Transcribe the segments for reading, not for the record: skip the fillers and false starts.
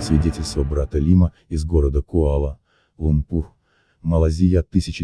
Свидетельство брата Лима из города Куала-Лумпур, Малайзия,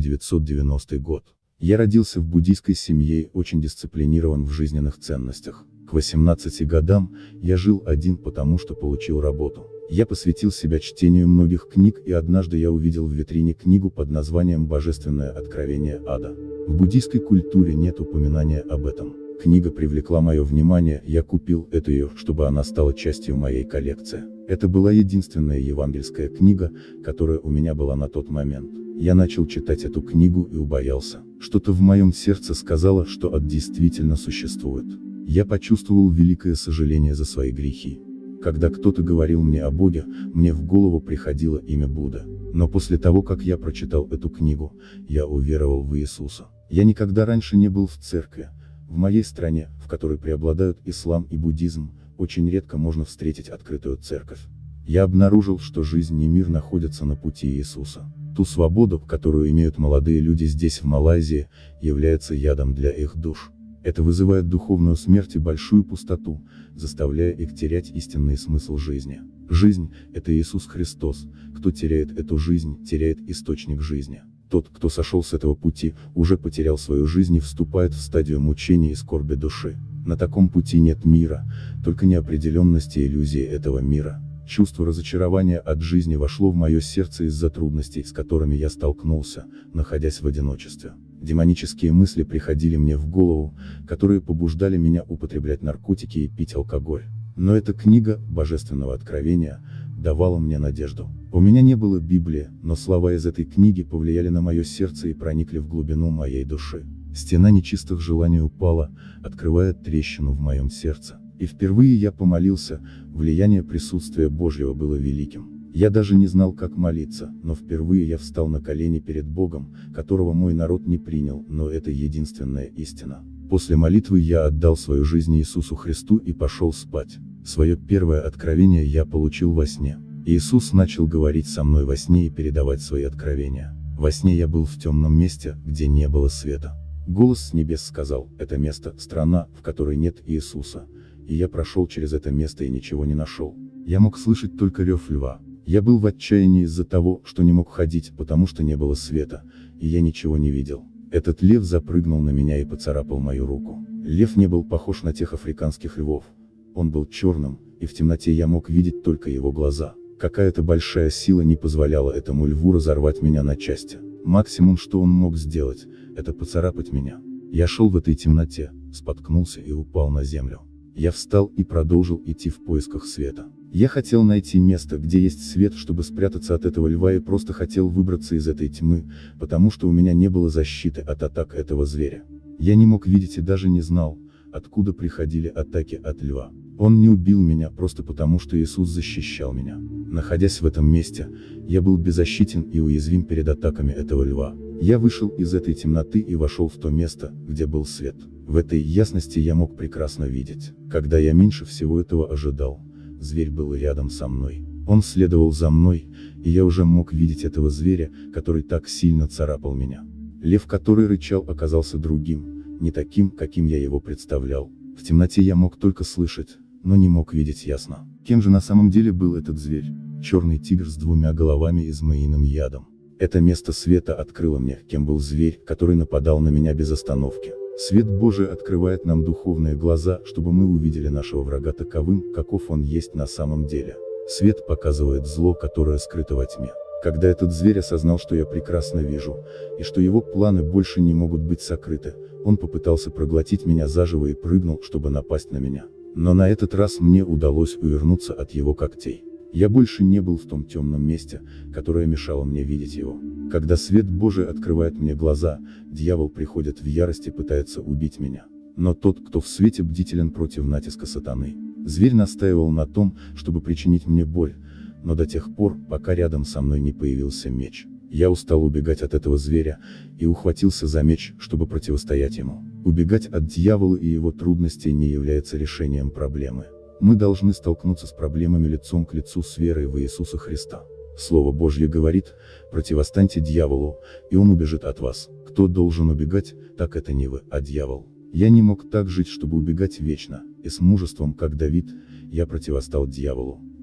1990 год. Я родился в буддийской семье и очень дисциплинирован в жизненных ценностях. К 18 годам я жил один, потому что получил работу. Я посвятил себя чтению многих книг, и однажды я увидел в витрине книгу под названием «Божественное откровение ада». В буддийской культуре нет упоминания об этом. Книга привлекла мое внимание, я купил ее, чтобы она стала частью моей коллекции. Это была единственная евангельская книга, которая у меня была на тот момент. Я начал читать эту книгу и убоялся. Что-то в моем сердце сказало, что ад действительно существует. Я почувствовал великое сожаление за свои грехи. Когда кто-то говорил мне о Боге, мне в голову приходило имя Будда. Но после того, как я прочитал эту книгу, я уверовал в Иисуса. Я никогда раньше не был в церкви. В моей стране, в которой преобладают ислам и буддизм, очень редко можно встретить открытую церковь. Я обнаружил, что жизнь и мир находятся на пути Иисуса. Ту свободу, которую имеют молодые люди здесь в Малайзии, является ядом для их душ. Это вызывает духовную смерть и большую пустоту, заставляя их терять истинный смысл жизни. Жизнь – это Иисус Христос. Кто теряет эту жизнь, теряет источник жизни. Тот, кто сошел с этого пути, уже потерял свою жизнь и вступает в стадию мучения и скорби души. На таком пути нет мира, только неопределенности и иллюзии этого мира. Чувство разочарования от жизни вошло в мое сердце из-за трудностей, с которыми я столкнулся, находясь в одиночестве. Демонические мысли приходили мне в голову, которые побуждали меня употреблять наркотики и пить алкоголь. Но эта книга Божественного откровения давала мне надежду. У меня не было Библии, но слова из этой книги повлияли на мое сердце и проникли в глубину моей души. Стена нечистых желаний упала, открывая трещину в моем сердце. И впервые я помолился, влияние присутствия Божьего было великим. Я даже не знал, как молиться, но впервые я встал на колени перед Богом, которого мой народ не принял, но это единственная истина. После молитвы я отдал свою жизнь Иисусу Христу и пошел спать. Свое первое откровение я получил во сне. Иисус начал говорить со мной во сне и передавать свои откровения. Во сне я был в темном месте, где не было света. Голос с небес сказал: это место – страна, в которой нет Иисуса. И я прошел через это место и ничего не нашел. Я мог слышать только рев льва. Я был в отчаянии из-за того, что не мог ходить, потому что не было света, и я ничего не видел. Этот лев запрыгнул на меня и поцарапал мою руку. Лев не был похож на тех африканских львов. Он был черным, и в темноте я мог видеть только его глаза. Какая-то большая сила не позволяла этому льву разорвать меня на части. Максимум, что он мог сделать, это поцарапать меня. Я шел в этой темноте, споткнулся и упал на землю. Я встал и продолжил идти в поисках света. Я хотел найти место, где есть свет, чтобы спрятаться от этого льва, и просто хотел выбраться из этой тьмы, потому что у меня не было защиты от атак этого зверя. Я не мог видеть и даже не знал, откуда приходили атаки от льва. Он не убил меня просто потому, что Иисус защищал меня. Находясь в этом месте, я был беззащитен и уязвим перед атаками этого льва. Я вышел из этой темноты и вошел в то место, где был свет. В этой ясности я мог прекрасно видеть. Когда я меньше всего этого ожидал, зверь был рядом со мной. Он следовал за мной, и я уже мог видеть этого зверя, который так сильно царапал меня. Лев, который рычал, оказался другим, не таким, каким я его представлял. В темноте я мог только слышать, но не мог видеть ясно. Кем же на самом деле был этот зверь? Черный тигр с двумя головами и змеиным ядом. Это место света открыло мне, кем был зверь, который нападал на меня без остановки. Свет Божий открывает нам духовные глаза, чтобы мы увидели нашего врага таковым, каков он есть на самом деле. Свет показывает зло, которое скрыто во тьме. Когда этот зверь осознал, что я прекрасно вижу, и что его планы больше не могут быть сокрыты, он попытался проглотить меня заживо и прыгнул, чтобы напасть на меня. Но на этот раз мне удалось увернуться от его когтей. Я больше не был в том темном месте, которое мешало мне видеть его. Когда свет Божий открывает мне глаза, дьявол приходит в ярость и пытается убить меня. Но тот, кто в свете, бдителен против натиска сатаны. Зверь настаивал на том, чтобы причинить мне боль, но до тех пор, пока рядом со мной не появился меч. Я устал убегать от этого зверя, и ухватился за меч, чтобы противостоять ему. Убегать от дьявола и его трудностей не является решением проблемы. Мы должны столкнуться с проблемами лицом к лицу с верой в Иисуса Христа. Слово Божье говорит: противостаньте дьяволу, и он убежит от вас. Кто должен убегать, так это не вы, а дьявол. Я не мог так жить, чтобы убегать вечно, и с мужеством, как Давид, я противостал дьяволу.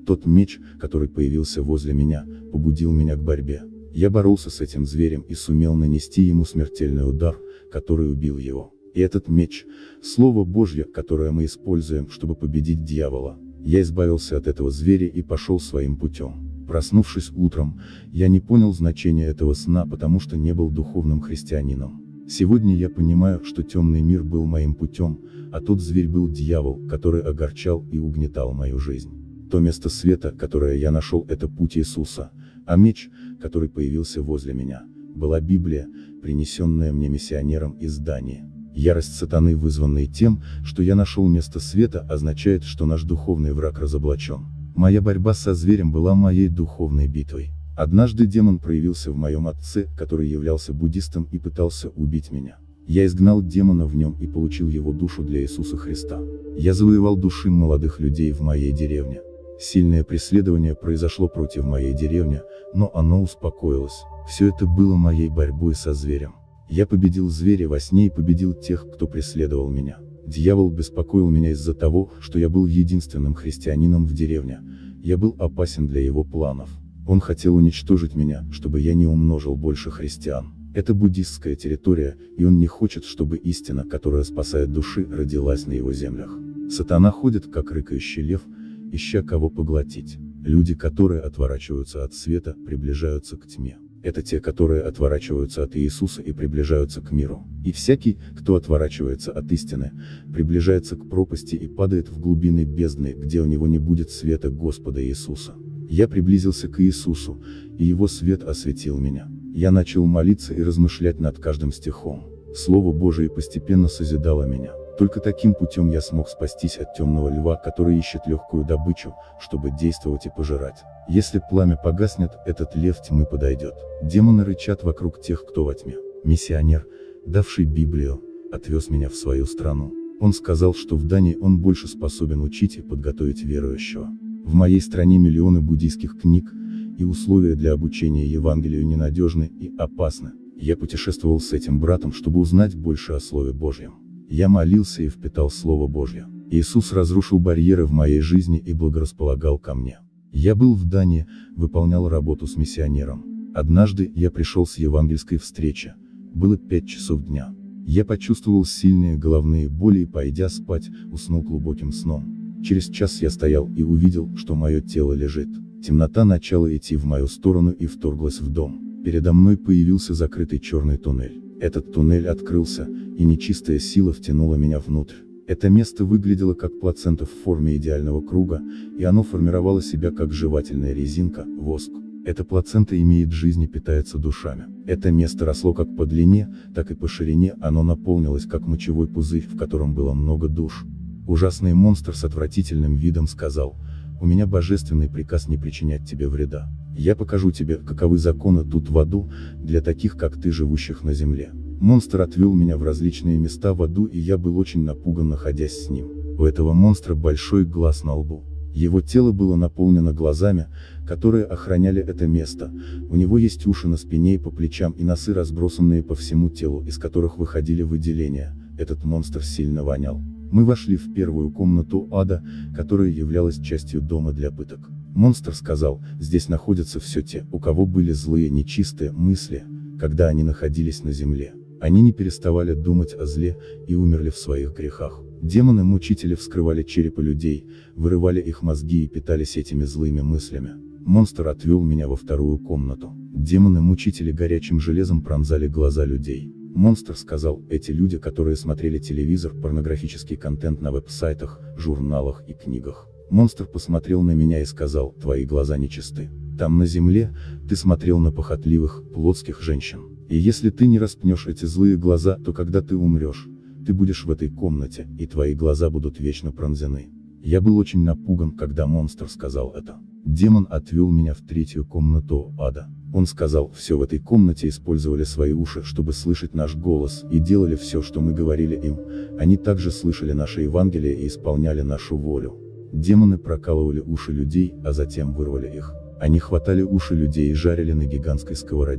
Тот меч, который появился возле меня, побудил меня к борьбе. Я боролся с этим зверем и сумел нанести ему смертельный удар, который убил его. И этот меч – Слово Божье, которое мы используем, чтобы победить дьявола. Я избавился от этого зверя и пошел своим путем. Проснувшись утром, я не понял значения этого сна, потому что не был духовным христианином. Сегодня я понимаю, что темный мир был моим путем, а тот зверь был дьявол, который огорчал и угнетал мою жизнь. То место света, которое я нашел, это путь Иисуса, а меч, который появился возле меня, была Библия, принесенная мне миссионером из Дании. Ярость сатаны, вызванная тем, что я нашел место света, означает, что наш духовный враг разоблачен. Моя борьба со зверем была моей духовной битвой. Однажды демон проявился в моем отце, который являлся буддистом и пытался убить меня. Я изгнал демона в нем и получил его душу для Иисуса Христа. Я завоевал души молодых людей в моей деревне. Сильное преследование произошло против моей деревни, но оно успокоилось. Все это было моей борьбой со зверем. Я победил зверя во сне и победил тех, кто преследовал меня. Дьявол беспокоил меня из-за того, что я был единственным христианином в деревне. Я был опасен для его планов. Он хотел уничтожить меня, чтобы я не умножил больше христиан. Это буддистская территория, и он не хочет, чтобы истина, которая спасает души, родилась на его землях. Сатана ходит, как рыкающий лев, ища кого поглотить. Люди, которые отворачиваются от света, приближаются к тьме. Это те, которые отворачиваются от Иисуса и приближаются к миру. И всякий, кто отворачивается от истины, приближается к пропасти и падает в глубины бездны, где у него не будет света Господа Иисуса. Я приблизился к Иисусу, и Его свет осветил меня. Я начал молиться и размышлять над каждым стихом. Слово Божие постепенно созидало меня. Только таким путем я смог спастись от темного льва, который ищет легкую добычу, чтобы действовать и пожирать. Если пламя погаснет, этот лев тьмы подойдет. Демоны рычат вокруг тех, кто во тьме. Миссионер, давший Библию, отвез меня в свою страну. Он сказал, что в Дании он больше способен учить и подготовить верующего. В моей стране миллионы буддийских книг, и условия для обучения Евангелию ненадежны и опасны. Я путешествовал с этим братом, чтобы узнать больше о Слове Божьем. Я молился и впитал Слово Божье. Иисус разрушил барьеры в моей жизни и благорасполагал ко мне. Я был в Дании, выполнял работу с миссионером. Однажды я пришел с евангельской встречи. Было 5 часов дня. Я почувствовал сильные головные боли и, пойдя спать, уснул глубоким сном. Через час я стоял и увидел, что мое тело лежит. Темнота начала идти в мою сторону и вторглась в дом. Передо мной появился закрытый черный туннель. Этот туннель открылся, и нечистая сила втянула меня внутрь. Это место выглядело как плацента в форме идеального круга, и оно формировало себя как жевательная резинка, воск. Эта плацента имеет жизнь и питается душами. Это место росло как по длине, так и по ширине, оно наполнилось как мочевой пузырь, в котором было много душ. Ужасный монстр с отвратительным видом сказал: «У меня божественный приказ не причинять тебе вреда. Я покажу тебе, каковы законы тут в аду, для таких как ты, живущих на земле». Монстр отвел меня в различные места в аду, и я был очень напуган, находясь с ним. У этого монстра большой глаз на лбу. Его тело было наполнено глазами, которые охраняли это место. У него есть уши на спине и по плечам, и носы, разбросанные по всему телу, из которых выходили выделения. Этот монстр сильно вонял. Мы вошли в первую комнату ада, которая являлась частью дома для пыток. Монстр сказал: «Здесь находятся все те, у кого были злые, нечистые мысли, когда они находились на земле. Они не переставали думать о зле и умерли в своих грехах. Демоны-мучители вскрывали черепы людей, вырывали их мозги и питались этими злыми мыслями». Монстр отвел меня во вторую комнату. Демоны-мучители горячим железом пронзали глаза людей. Монстр сказал: «Эти люди, которые смотрели телевизор, порнографический контент на веб-сайтах, журналах и книгах». Монстр посмотрел на меня и сказал: «Твои глаза нечисты. Там на земле, ты смотрел на похотливых, плотских женщин. И если ты не распнешь эти злые глаза, то когда ты умрешь, ты будешь в этой комнате, и твои глаза будут вечно пронзены». Я был очень напуган, когда монстр сказал это. Демон отвел меня в третью комнату ада. Он сказал: «Все в этой комнате использовали свои уши, чтобы слышать наш голос, и делали все, что мы говорили им. Они также слышали наше Евангелие и исполняли нашу волю». Демоны прокалывали уши людей, а затем вырвали их. Они хватали уши людей и жарили на гигантской сковороде.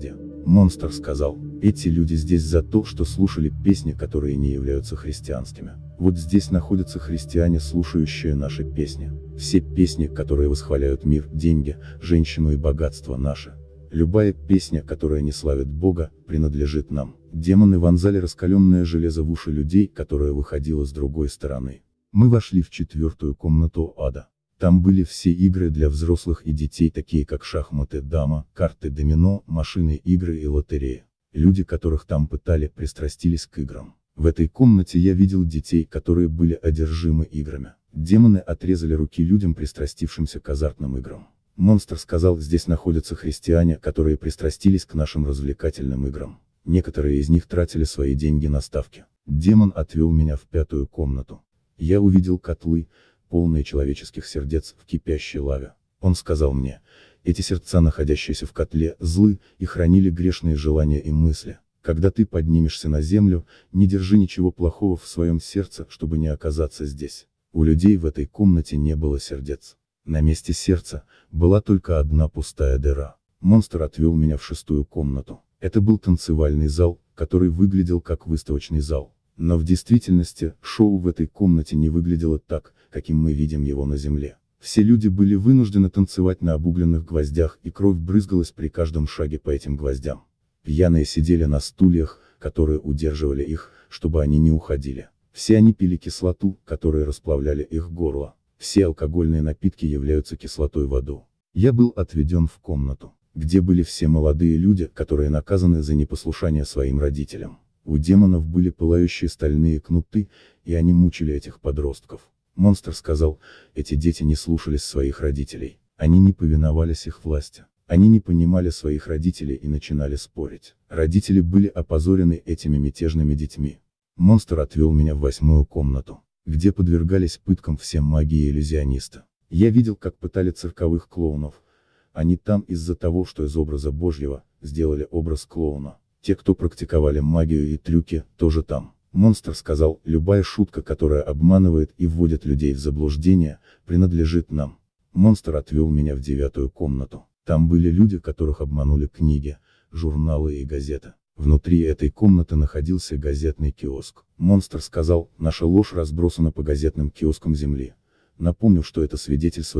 Монстр сказал, эти люди здесь за то, что слушали песни, которые не являются христианскими. Вот здесь находятся христиане, слушающие наши песни. Все песни, которые восхваляют мир, деньги, женщину и богатство наши. Любая песня, которая не славит Бога, принадлежит нам. Демоны вонзали раскаленное железо в уши людей, которое выходило с другой стороны. Мы вошли в 4-ю комнату ада. Там были все игры для взрослых и детей, такие как шахматы, дама, карты, домино, машины, игры и лотереи. Люди, которых там пытали, пристрастились к играм. В этой комнате я видел детей, которые были одержимы играми. Демоны отрезали руки людям, пристрастившимся к азартным играм. Монстр сказал, здесь находятся христиане, которые пристрастились к нашим развлекательным играм. Некоторые из них тратили свои деньги на ставки. Демон отвел меня в 5-ю комнату. Я увидел котлы, полные человеческих сердец, в кипящей лаве. Он сказал мне, эти сердца, находящиеся в котле, злы, и хранили грешные желания и мысли. Когда ты поднимешься на землю, не держи ничего плохого в своем сердце, чтобы не оказаться здесь. У людей в этой комнате не было сердец. На месте сердца была только одна пустая дыра. Монстр отвел меня в 6-ю комнату. Это был танцевальный зал, который выглядел как выставочный зал. Но в действительности, шоу в этой комнате не выглядело так, каким мы видим его на земле. Все люди были вынуждены танцевать на обугленных гвоздях, и кровь брызгалась при каждом шаге по этим гвоздям. Пьяные сидели на стульях, которые удерживали их, чтобы они не уходили. Все они пили кислоту, которая расплавляли их горло. Все алкогольные напитки являются кислотой в аду. Я был отведен в комнату, где были все молодые люди, которые наказаны за непослушание своим родителям. У демонов были пылающие стальные кнуты, и они мучили этих подростков. Монстр сказал, эти дети не слушались своих родителей. Они не повиновались их власти. Они не понимали своих родителей и начинали спорить. Родители были опозорены этими мятежными детьми. Монстр отвел меня в 8-ю комнату, где подвергались пыткам все маги и иллюзионисты. Я видел, как пытали цирковых клоунов. Они там из-за того, что из образа Божьего сделали образ клоуна. Те, кто практиковали магию и трюки, тоже там. Монстр сказал, любая шутка, которая обманывает и вводит людей в заблуждение, принадлежит нам. Монстр отвел меня в 9-ю комнату. Там были люди, которых обманули книги, журналы и газеты. Внутри этой комнаты находился газетный киоск. Монстр сказал, наша ложь разбросана по газетным киоскам земли. Напомню, что это свидетельство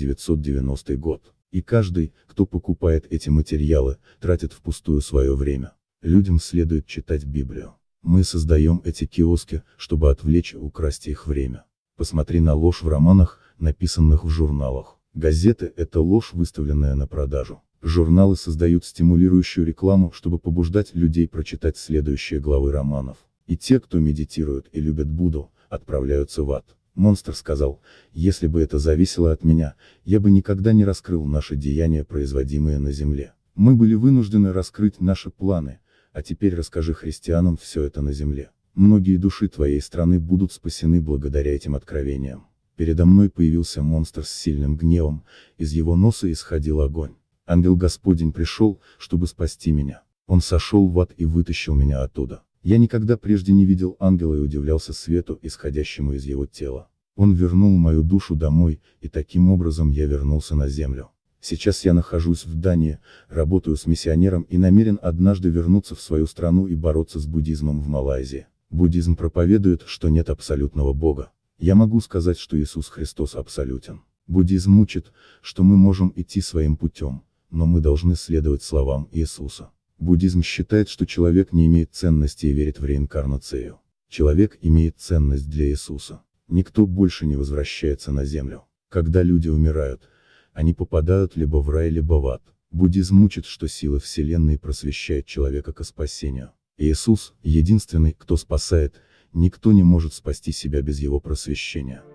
1990 год. И каждый, кто покупает эти материалы, тратит впустую свое время. Людям следует читать Библию. Мы создаем эти киоски, чтобы отвлечь и украсть их время. Посмотри на ложь в романах, написанных в журналах. Газеты – это ложь, выставленная на продажу. Журналы создают стимулирующую рекламу, чтобы побуждать людей прочитать следующие главы романов. И те, кто медитирует и любят Будду, отправляются в ад. Монстр сказал, если бы это зависело от меня, я бы никогда не раскрыл наши деяния, производимые на земле. Мы были вынуждены раскрыть наши планы, а теперь расскажи христианам все это на земле. Многие души твоей страны будут спасены благодаря этим откровениям. Передо мной появился монстр с сильным гневом, из его носа исходил огонь. Ангел Господень пришел, чтобы спасти меня. Он сошел в ад и вытащил меня оттуда. Я никогда прежде не видел ангела и удивлялся свету, исходящему из его тела. Он вернул мою душу домой, и таким образом я вернулся на землю. Сейчас я нахожусь в Дании, работаю с миссионером и намерен однажды вернуться в свою страну и бороться с буддизмом в Малайзии. Буддизм проповедует, что нет абсолютного Бога. Я могу сказать, что Иисус Христос абсолютен. Буддизм учит, что мы можем идти своим путем, но мы должны следовать словам Иисуса. Буддизм считает, что человек не имеет ценности и верит в реинкарнацию. Человек имеет ценность для Иисуса. Никто больше не возвращается на землю. Когда люди умирают, они попадают либо в рай, либо в ад. Буддизм учит, что сила Вселенной просвещает человека ко спасению. Иисус – единственный, кто спасает, никто не может спасти себя без его просвещения.